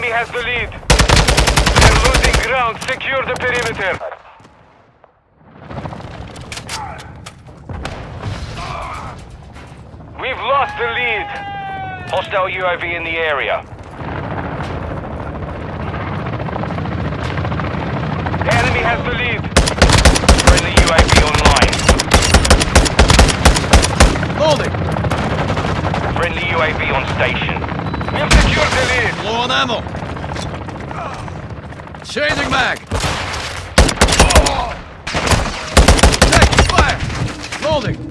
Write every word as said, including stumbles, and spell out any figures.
Enemy has the lead. They're losing ground. Secure the perimeter. We've lost the lead. Hostile U A V in the area. The enemy has the lead. Friendly U A V online. Holding! Friendly U A V on station. We have secured the lead. Low on ammo. Changing mag. Taking fire. Holding.